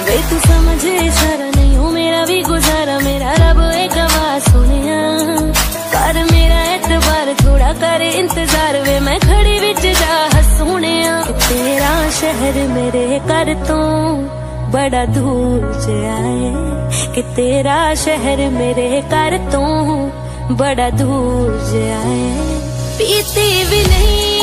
वे तू समझे इशारा नहीं हो मेरा भी गुजारा, मेरा रब एक आवाज सुनिया कर मेरा एतबार, थोड़ा कर इंतजार वे मैं खड़ी विच जा हसूनिया। तेरा शहर मेरे घर तो बड़ा दूर जाए, कि तेरा शहर मेरे घर तो बड़ा दूर जाए। पीती भी नहीं